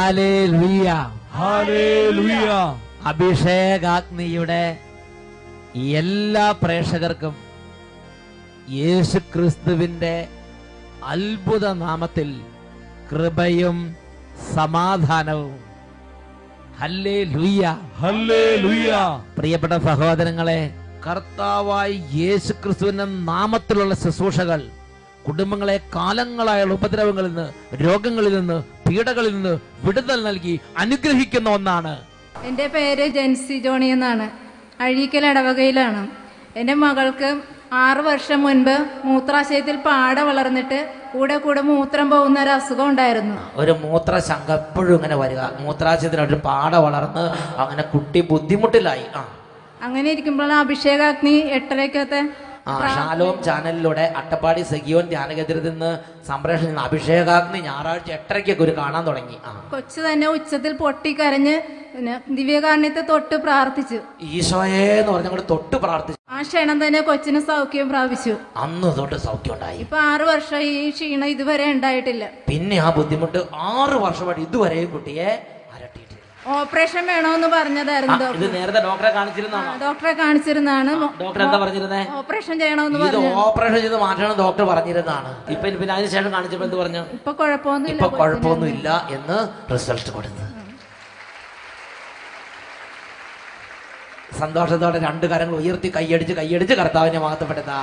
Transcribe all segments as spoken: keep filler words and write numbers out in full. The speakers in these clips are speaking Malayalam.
Hallelujah hallelujah. അഭിഷേകാഗ്നിയുടെ എല്ലാ പ്രേക്ഷകർക്കും യേശു ക്രിസ്തുവിന്റെ അത്ഭുത നാമത്തിൽ കൃപയും സമാധാനവും. ഹല്ലേലൂയ ഹല്ലേലൂയ. പ്രിയപ്പെട്ട സഹോദരങ്ങളെ, കർത്താവായ യേശു ക്രിസ്തുവിന്റെ നാമത്തിലുള്ള ശുശ്രൂഷകൾ കുടുംബങ്ങളെ കാലങ്ങളായുള്ള ഉപദ്രവങ്ങളിൽ നിന്ന്, രോഗങ്ങളിൽ നിന്ന്, പീഡകളിൽ നിന്ന് വിടുതൽ നൽകി അനുഗ്രഹിക്കുന്ന ഒന്നാണ്. എൻ്റെ പേര് ജെൻസി ജോണി എന്നാണ്. അഴീക്കൽ ഇടവകയിലാണ്. എൻ്റെ മകൾക്ക് ആറു വർഷം മുൻപ് മൂത്രാശയത്തിൽ പാട വളർന്നിട്ട് കൂടെ കൂടെ മൂത്രം പോകുന്ന ഒരു അസുഖം ഉണ്ടായിരുന്നു. ഒരു മൂത്രശങ്ക എപ്പോഴും ഇങ്ങനെ വരിക, മൂത്രാശയത്തിൽ ഒരു പാട വളർന്ന് അങ്ങനെ കുട്ടി ബുദ്ധിമുട്ടിലായി. ആ അങ്ങനെ ഇരിക്കുമ്പോൾ അഭിഷേകാഗ്നി എട്ടരക്കത്തെ ഷാലോം ചാനലിലൂടെ അട്ടപ്പാടി സഖിയോൻ ധ്യാനകേന്ദ്രത്തിൽ നിന്ന് സംപ്രേഷണം ചെയ്യുന്ന അഭിഷേകാഗ്നി ഞായറാഴ്ച എട്ടരയ്ക്കൊക്കെ ഒരു കാണാൻ തുടങ്ങി. കൊച്ചു തന്നെ ഉച്ചത്തിൽ പൊട്ടിക്കരഞ്ഞ് പിന്നെ ദിവ്യകാരുണ്യത്തെ തൊട്ട് പ്രാർത്ഥിച്ചു. ഈശോയെ എന്ന് പറഞ്ഞ തൊട്ട് പ്രാർത്ഥിച്ചു. ആ ക്ഷണം തന്നെ കൊച്ചിന് സൗഖ്യം പ്രാപിച്ചു. അന്ന് തൊട്ട് സൗഖ്യം ഉണ്ടായി. ഇപ്പൊ ആറു വർഷം ഈ ക്ഷീണം ഇതുവരെ ഉണ്ടായിട്ടില്ല. പിന്നെ ആ ബുദ്ധിമുട്ട് ആറു വർഷമായിട്ട് ഇതുവരെയും കുട്ടിയെ ഓപ്പറേഷൻ വേണമെന്ന് പറഞ്ഞതായിരുന്നു. ഇത് നേരത്തെ ഡോക്ടറെ കാണിച്ചിരുന്നാണോ? ഡോക്ടറെ കാണിച്ചിരുന്നതാണ്. ഡോക്ടർ എന്താ പറഞ്ഞിരുന്നേ? ഓപ്പറേഷൻ ചെയ്യണമെന്ന് ഇത് പറഞ്ഞു. ഓപ്പറേഷൻ ചെയ്ത് മാറ്റണം ഡോക്ടർ പറഞ്ഞിരുന്നതാണ്. ഇപ്പൊ പിന്നെ അതിനുശേഷം കാണിച്ചപ്പോ എന്ത് പറഞ്ഞു? ഇപ്പൊ കുഴപ്പമൊന്നുമില്ല, ഇപ്പൊ കുഴപ്പമൊന്നുമില്ല എന്ന് റിസൾട്ട് കൊടുത്തു. സന്തോഷത്തോടെ രണ്ടു കരങ്ങൾ ഉയർത്തി കൈയടിച്ച് കൈയടിച്ച് കർത്താവിനെ മഹത്വപ്പെടുത്താ.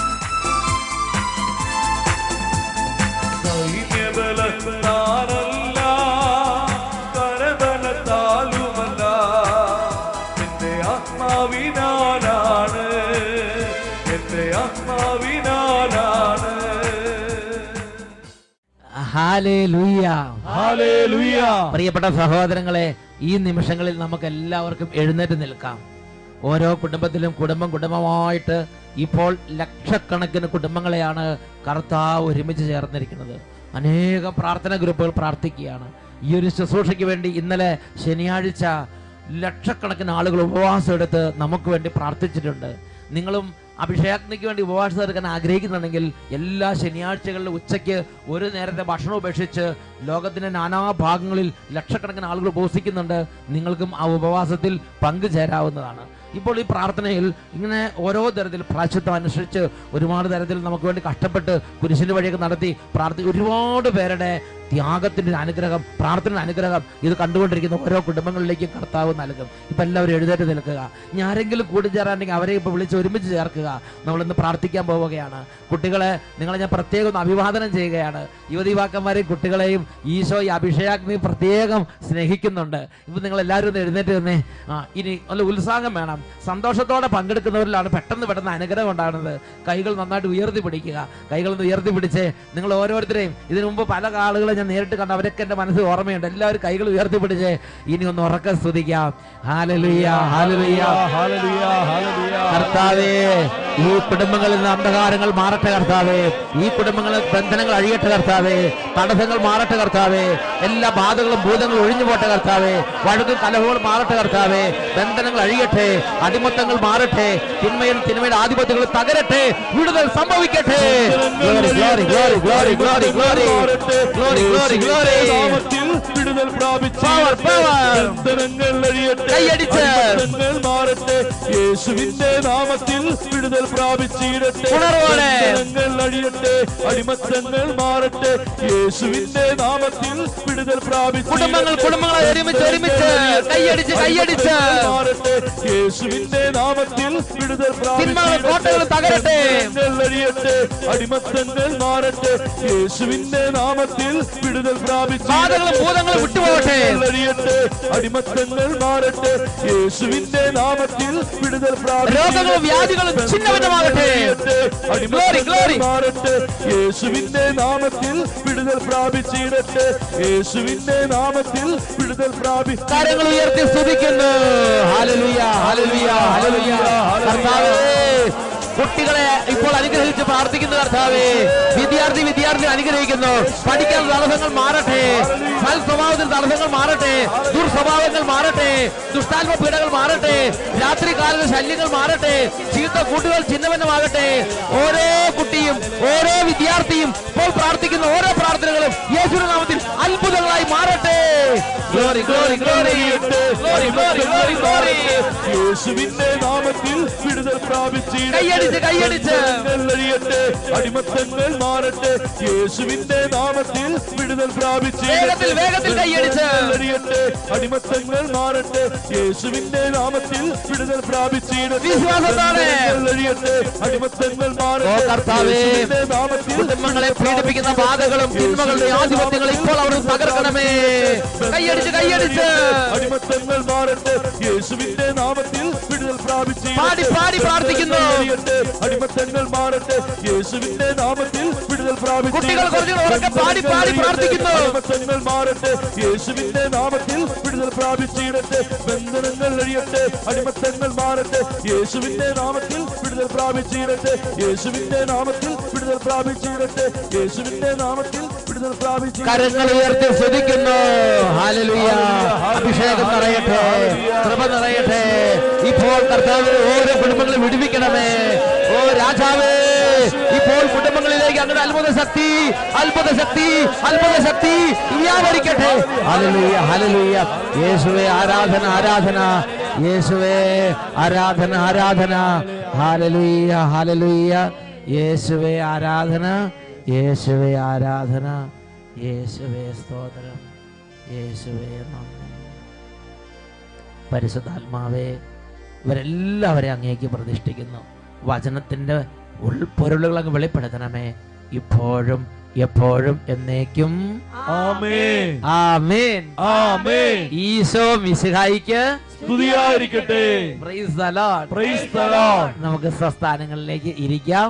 ഹല്ലേലൂയ ഹല്ലേലൂയ. പ്രിയപ്പെട്ട സഹോദരങ്ങളെ, ഈ നിമിഷങ്ങളിൽ നമുക്ക് എല്ലാവർക്കും എഴുന്നേറ്റ് നിൽക്കാം. ഓരോ കുടുംബത്തിലും കുടുംബം കുടുംബമായിട്ട് ഇപ്പോൾ ലക്ഷക്കണക്കിന് കുടുംബങ്ങളെയാണ് കർത്താവ് ഒരുമിച്ച് ചേർന്നിരിക്കുന്നത്. അനേകം പ്രാർത്ഥന ഗ്രൂപ്പുകൾ പ്രാർത്ഥിക്കുകയാണ്. ഈ ഒരു ശുശ്രൂഷയ്ക്ക് വേണ്ടി ഇന്നലെ ശനിയാഴ്ച ലക്ഷക്കണക്കിന് ആളുകൾ ഉപവാസം എടുത്ത് നമുക്ക് വേണ്ടി പ്രാർത്ഥിച്ചിട്ടുണ്ട്. നിങ്ങളും അഭിഷേകാഗ്നിക്ക് വേണ്ടി ഉപവാസം എടുക്കാൻ ആഗ്രഹിക്കുന്നുണ്ടെങ്കിൽ എല്ലാ ശനിയാഴ്ചകളിലും ഉച്ചയ്ക്ക് ഒരു നേരത്തെ ഭക്ഷണം ഉപേക്ഷിച്ച് ലോകത്തിന്റെ നാനാഭാഗങ്ങളിൽ ലക്ഷക്കണക്കിന് ആളുകൾ ഉപവസിക്കുന്നുണ്ട്. നിങ്ങൾക്കും ആ ഉപവാസത്തിൽ പങ്കുചേരാവുന്നതാണ്. ഇപ്പോൾ ഈ പ്രാർത്ഥനയിൽ ഇങ്ങനെ ഓരോ തരത്തിൽ പ്രായശ്ചിത്തം അനുസരിച്ച് ഒരുപാട് തരത്തിൽ നമുക്ക് വേണ്ടി കഷ്ടപ്പെട്ട് കുരിശിന്റെ വഴിയൊക്കെ നടത്തി പ്രാർത്ഥി ഒരുപാട് പേരുടെ ത്യാഗത്തിന്റെ അനുഗ്രഹം, പ്രാർത്ഥനയുടെ അനുഗ്രഹം ഇത് കണ്ടുകൊണ്ടിരിക്കുന്ന ഓരോ കുടുംബങ്ങളിലേക്കും കർത്താവ് നൽകും. ഇപ്പൊ എല്ലാവരും എഴുന്നേറ്റ് നിൽക്കുക. ഇനി ആരെങ്കിലും കൂടിച്ചേരാണെങ്കിൽ അവരെ ഇപ്പൊ വിളിച്ച് ഒരുമിച്ച് ചേർക്കുക. നമ്മളിന്ന് പ്രാർത്ഥിക്കാൻ പോവുകയാണ്. കുട്ടികളെ നിങ്ങളെ ഞാൻ പ്രത്യേകം ഒന്ന് അഭിവാദനം ചെയ്യുകയാണ്. യുവതിവാക്കന്മാരെയും കുട്ടികളെയും ഈശോ ഈ അഭിഷേകാഗ്നി പ്രത്യേകം സ്നേഹിക്കുന്നുണ്ട്. ഇപ്പൊ നിങ്ങൾ എല്ലാവരും ഒന്ന് എഴുന്നേറ്റ് തന്നെ. ആ ഇനി നല്ല ഉത്സാഹം വേണം. സന്തോഷത്തോടെ പങ്കെടുക്കുന്നവരിലാണ് പെട്ടെന്ന് പെട്ടെന്ന് അനുഗ്രഹം ഉണ്ടാകുന്നത്. കൈകൾ നന്നായിട്ട് ഉയർത്തി പിടിക്കുക. കൈകൾ ഒന്ന് ഉയർത്തി പിടിച്ച് നിങ്ങൾ ഓരോരുത്തരെയും ഇതിനു മുമ്പ് പല ആളുകളെ ഞാൻ നേരിട്ട് കണ്ട അവരൊക്കെ എന്റെ മനസ്സിൽ ഓർമ്മയുണ്ട്. എല്ലാവരും കൈകൾ ഉയർത്തി പിടിച്ച് ഇനി ഒന്ന് ഉറക്കെ സ്തുതിക്കാം. ഹല്ലേലൂയ ഹല്ലേലൂയ ഹല്ലേലൂയ ഹല്ലേലൂയ. കർത്താവേ, ഈ കുടുംബങ്ങളിൽ നിന്ന് അന്ധകാരങ്ങൾ മാറട്ടെ കർത്താവേ. ഈ കുടുംബങ്ങളിൽ ബന്ധനങ്ങൾ അഴിയട്ടെ കർത്താവേ. തടസ്സങ്ങൾ മാറട്ടെ കർത്താവേ. എല്ലാ ബാധകളും ഭൂതങ്ങളും ഒഴിഞ്ഞു പോട്ടെ കർത്താവേ. വഴക്കും കലഹങ്ങളും മാറട്ടെ കർത്താവേ. ബന്ധനങ്ങൾ അഴിയട്ടെ, അടിമത്തങ്ങൾ മാറട്ടെ, തിന്മയിൽ തിന്മയുടെ ആധിപത്യങ്ങൾ തകരട്ടെ, വിടുതൽ സംഭവിക്കട്ടെ. Glory glory glory glory glory glory glory glory glory. വിടുതൽ പ്രാപിച്ച് ബന്ധനങ്ങൾ അഴിയട്ടെ, അടിമത്തങ്ങൾ മാറട്ടെ, യേശുവിന്റെ നാമത്തിൽ വിടുതൽ പ്രാപിച്ചിടട്ടെ. ബന്ധനങ്ങൾ അഴിയട്ടെ, അടിമത്തങ്ങൾ മാറട്ടെ, യേശുവിന്റെ നാമത്തിൽ വിടുതൽ പ്രാപിച്ച് കുടുംബങ്ങൾ കുടുംബങ്ങളെ ഒരുമിച്ച് ഒരുമിച്ച് കൈയടിച്ച് കൈയടിച്ച് മാറട്ടെ, യേശുവിന്റെ നാമത്തിൽ വിടുതൽ പ്രാപിച്ച് കോട്ടകൾ തകരട്ടെ, അഴിയട്ടെ, അടിമത്തങ്ങൾ മാറട്ടെ, യേശുവിന്റെ നാമത്തിൽ വിടുതൽ പ്രാപിച്ച് ഭൂതങ്ങളും വിട്ടുപോകട്ടെ, അഴിയട്ടെ, അടിമത്തങ്ങൾ മാറട്ടെ, യേശുവിന്റെ നാമത്തിൽ വിടുതൽ പ്രാപിച്ച് രോഗങ്ങളും വ്യാധികളും ഛിന്നഭിന്നമാകട്ടെ, അടിമത്തങ്ങൾ മാറട്ടെ, യേശുവിന്റെ നാമത്തിൽ വിടുതൽ പ്രാപിച്ചിടട്ടെ, യേശുവിന്റെ നാമത്തിൽ വിടുതൽ പ്രാപിച്ച് കരങ്ങൾ ഉയർത്തി സ്തുതിക്കുന്നു. ഹല്ലേലൂയ ഹല്ലേലൂയ ഹല്ലേലൂയ. കർത്താവേ, കുട്ടികളെ ഇപ്പോൾ അനുഗ്രഹിച്ച് പ്രാർത്ഥിക്കുന്ന കർത്താവേ, വിദ്യാ വിദ്യാർത്ഥി വിദ്യാർത്ഥി അനുഗ്രഹിക്കുന്നു. പഠിക്കാൻ തടസ്സങ്ങൾ മാറട്ടെ, സൽ സ്വഭാവത്തിൽ തടസ്സങ്ങൾ മാറട്ടെ, ദുർസ്വഭാവങ്ങൾ മാറട്ടെ, ദുഷ്ടാത്മ പീഡകൾ മാറട്ടെ, രാത്രി കാല ശല്യങ്ങൾ മാറട്ടെ, ചീത്ത കൂട്ടുകൾ ചിഹ്നവന്നമാകട്ടെ. ഓരോ കുട്ടിയും ഓരോ വിദ്യാർത്ഥിയും ഇപ്പോൾ പ്രാർത്ഥിക്കുന്ന ഓരോ പ്രാർത്ഥനകളും യേശുവിന്റെ നാമത്തിൽ അത്ഭുതങ്ങളായി മാറട്ടെ. Glory glory glory glory glory glory glory. യേശുവിന്റെ നാമത്തിൽ വിടുതൽ പ്രാപിച്ച് കൈയടിച്ച് കൈയടിച്ച് അഴിയട്ടെ, അടിമത്തങ്ങൾ മാറട്ടെ. യേശുവിന്റെ നാമത്തിൽ വിടുതൽ പ്രാപിച്ച് വേഗത്തിൽ വേഗത്തിൽ കൈയടിച്ച് അഴിയട്ടെ, അടിമത്തങ്ങൾ മാറട്ടെ. യേശുവിന്റെ നാമത്തിൽ വിടുതൽ പ്രാപിച്ചിടട്ടെ, വിശ്വാസത്തോടെ അഴിയട്ടെ, അടിമത്തങ്ങൾ മാറട്ടെ. ഓ കർത്താവേ, കുടുംബങ്ങളെ പീഡിപ്പിക്കുന്ന ബാധകളും തിന്മകളുടെ ആധിപത്യങ്ങൾ ഇപ്പോൾ അവർ തകർക്കണമേ. കൈയടിച്ച് കൈയടിച്ച് അടിമത്തങ്ങൾ മാറട്ടെ. യേശുവിന്റെ നാമത്തിൽ വിടുതൽ പ്രാപിച്ച് പാടി പാടി പ്രാർത്ഥിക്കുന്നു. അടിമത്തങ്ങൾ മാറട്ടെ. യേശുവിന്റെ നാമത്തിൽ വിടുതൽ പ്രാപിച്ച് കുട്ടികൾ കുറച്ച് ഉറക്കെ പാടി പാടി പ്രാർത്ഥിക്കുന്നു. അടിമത്തങ്ങൾ മാറട്ടെ. യേശുവിന്റെ നാമത്തിൽ വിടുതൽ പ്രാപിച്ചിടട്ടെ, ബന്ധനങ്ങൾ അഴിയട്ടെ, അടിമത്തങ്ങൾ മാറട്ടെ. യേശുവിന്റെ നാമത്തിൽ വിടുതൽ പ്രാപിച്ചിടട്ടെ, യേശുവിന്റെ നാമത്തിൽ വിടുതൽ പ്രാപിച്ചിടട്ടെ, യേശുവിന്റെ നാമത്തിൽ വിടുതൽ പ്രാപിച്ച് കരങ്ങൾ ഉയർത്തി സ്തുതിക്കുന്നു. ഹല്ലേലൂയ. അഭിഷേകം നിറയട്ടെ, കൃപ നിറയട്ടെ. ഇപ്പോൾ കർത്താവ് ഓരോ കുടുംബങ്ങളെ വിടുവിക്കണമേ. ഓ രാജാവേ, ഇപ്പോൾ കുടുംബങ്ങളിലേക്ക് അങ്ങനെ അത്ഭുത ശക്തി അത്ഭുത ശക്തി അത്ഭുത ശക്തി വ്യാപരിക്കട്ടെ. ഹല്ലേലൂയ ഹല്ലേലൂയ. യേശുവേ ആരാധന ആരാധന, യേശുവേ ആരാധന ആരാധന. ഹല്ലേലൂയ ഹല്ലേലൂയ. യേശുവേ ആരാധന, യേശുവേ ആരാധന, യേശുവേ സ്തോത്രം, യേശുവേ നന്ദി. പരിശുദ്ധാത്മാവേ, ഇവരെല്ലാവരെയും അങ്ങേക്ക് പ്രതിഷ്ഠിക്കുന്നു. വചനത്തിന്റെ ഉൾപ്പൊരുളുകൾ അങ്ങ് വെളിപ്പെടുത്തണമേ, ഇപ്പോഴും എപ്പോഴും എന്നേക്കും. ആമേൻ ആമേൻ ആമേൻ. ഈശോ മിശിഹായിക്ക് സ്തുതിയായിരിക്കട്ടെ. Praise the Lord. Praise the Lord. നമുക്ക് സ്വസ്ഥാനങ്ങളിലേക്ക് ഇരിക്കാം.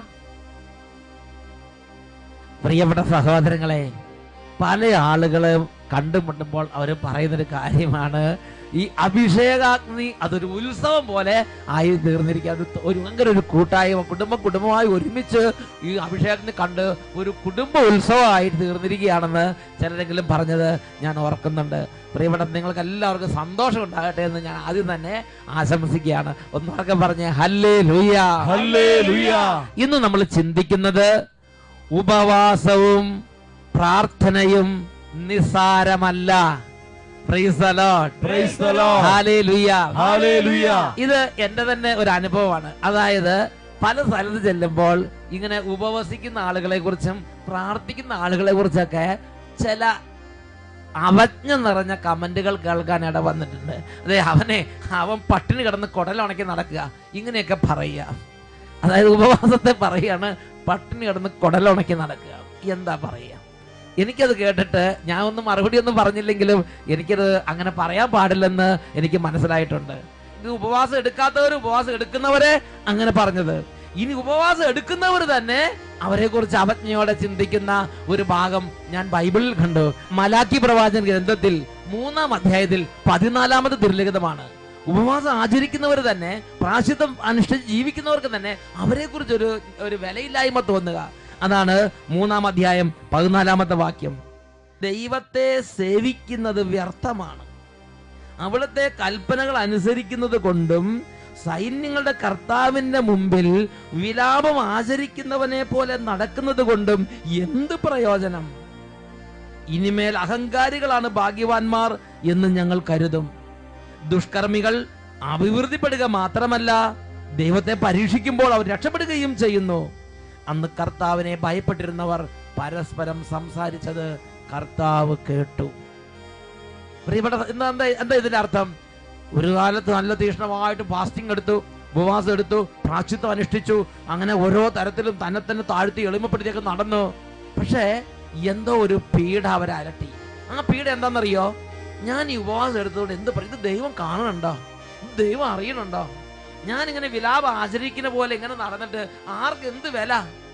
പ്രിയപ്പെട്ട സഹോദരങ്ങളെ, പല ആളുകളും കണ്ടുമുട്ടുമ്പോൾ അവർ പറയുന്നൊരു കാര്യമാണ്, ഈ അഭിഷേകാഗ്നി അതൊരു ഉത്സവം പോലെ ആയി തീർന്നിരിക്കുക. അത് ഒരു ഭയങ്കര ഒരു കൂട്ടായ്മ, കുടുംബം കുടുംബമായി ഒരുമിച്ച് ഈ അഭിഷേകത്തിന് കണ്ട് ഒരു കുടുംബ ഉത്സവമായി തീർന്നിരിക്കുകയാണെന്ന് ചിലരെങ്കിലും പറഞ്ഞത് ഞാൻ ഓർക്കുന്നുണ്ട്. പ്രിയപ്പെട്ട നിങ്ങൾക്ക് എല്ലാവർക്കും സന്തോഷം ഉണ്ടാകട്ടെ എന്ന് ഞാൻ ആദ്യം തന്നെ ആശംസിക്കുകയാണ്. ഒന്നുറക്കെ പറഞ്ഞേ ഹല്ലേലൂയ ഹല്ലേലൂയ. ഇന്ന് നമ്മൾ ചിന്തിക്കുന്നത് ഉപവാസവും പ്രാർത്ഥനയും നിസ്സാരമല്ല. Praise the Lord. Praise the Lord. ഹല്ലേലൂയ ഹല്ലേലൂയ. ഇത് എന്റെ തന്നെ ഒരു അനുഭവമാണ്. അതായത് പല സ്ഥലത്ത് ചെല്ലുമ്പോൾ ഇങ്ങനെ ഉപവസിക്കുന്ന ആളുകളെ കുറിച്ചും പ്രാർത്ഥിക്കുന്ന ആളുകളെ കുറിച്ചൊക്കെ ചില അവജ്ഞ നിറഞ്ഞ കമന്റുകൾ കേൾക്കാൻ ഇട വന്നിട്ടുണ്ട്. അതെ, അവനെ അവൻ പട്ടിണി കിടന്ന് കുടലുണക്കി നടക്കുക, ഇങ്ങനെയൊക്കെ പറയുക. അതായത് ഉപവാസത്തെ പറയാണ് പട്ടിണി കിടന്ന് കുടലുണക്കി നടക്കുക. എന്താ പറയുക? എനിക്കത് കേട്ടിട്ട് ഞാൻ ഒന്നും മറുപടി ഒന്നും പറഞ്ഞില്ലെങ്കിലും എനിക്കത് അങ്ങനെ പറയാൻ പാടില്ലെന്ന് എനിക്ക് മനസ്സിലായിട്ടുണ്ട്. ഇത് ഉപവാസം എടുക്കാത്തവർ ഉപവാസം എടുക്കുന്നവരെ അങ്ങനെ പറഞ്ഞത്. ഇനി ഉപവാസം എടുക്കുന്നവർ തന്നെ അവരെ കുറിച്ച് അവജ്ഞയോടെ ചിന്തിക്കുന്ന ഒരു ഭാഗം ഞാൻ ബൈബിളിൽ കണ്ടു. മലാക്കി പ്രവാചകൻ ഗ്രന്ഥത്തിൽ മൂന്നാം അധ്യായത്തിൽ പതിനാലാമത് തിരുലിഖിതമാണ്. ഉപവാസം ആചരിക്കുന്നവർ തന്നെ, പ്രായശ്ചിത്തം അനുഷ്ഠിച്ച് ജീവിക്കുന്നവർക്ക് തന്നെ അവരെ കുറിച്ച് ഒരു ഒരു വിലയില്ലായ്മ തോന്നുക. അതാണ് മൂന്നാം അധ്യായം പതിനാലാമത്തെ വാക്യം. ദൈവത്തെ സേവിക്കുന്നത് വ്യർത്ഥമാണ്, അവിടുത്തെ കൽപ്പനകൾ അനുസരിക്കുന്നത് കൊണ്ടും സൈന്യങ്ങളുടെ കർത്താവിന്റെ മുമ്പിൽ വിലാപം ആചരിക്കുന്നവനെ പോലെ നടക്കുന്നത് കൊണ്ടും എന്ത് പ്രയോജനം? ഇനിമേൽ അഹങ്കാരികളാണ് ഭാഗ്യവാന്മാർ എന്ന് ഞങ്ങൾ കരുതും. ദുഷ്കർമ്മികൾ അഭിവൃദ്ധിപ്പെടുക മാത്രമല്ല, ദൈവത്തെ പരീക്ഷിക്കുമ്പോൾ അവർ രക്ഷപ്പെടുകയും ചെയ്യുന്നു. അന്ന് കർത്താവിനെ ഭയപ്പെട്ടിരുന്നവർ പരസ്പരം സംസാരിച്ചത് കർത്താവ് കേട്ടു. പ്രിയപ്പെട്ട എന്താ എന്താ ഇതിന്റെ അർത്ഥം? ഒരു കാലത്ത് നല്ല തീക്ഷ്ണമായിട്ട് ഫാസ്റ്റിംഗ് എടുത്തു, ഉപവാസം എടുത്തു, പ്രായശ്ചിത്തം അനുഷ്ഠിച്ചു, അങ്ങനെ ഓരോ തരത്തിലും തന്നെ തന്നെ താഴ്ത്തി എളിമപ്പെടുത്തിയൊക്കെ നടന്നു. പക്ഷേ എന്തോ ഒരു പീഡ അവരെ അലട്ടി. ആ പീഡ എന്താണെന്നറിയോ? ഞാൻ ഈ ഉപവാസം എടുത്തുകൊണ്ട് എന്ത് പറയും? ഇത് ദൈവം കാണുന്നുണ്ടോ? ദൈവം അറിയണുണ്ടോ? ഞാൻ ഇങ്ങനെ വിലാപം ആചരിക്കുന്ന പോലെ ഇങ്ങനെ നടന്നിട്ട് ആർക്ക് എന്ത് വില?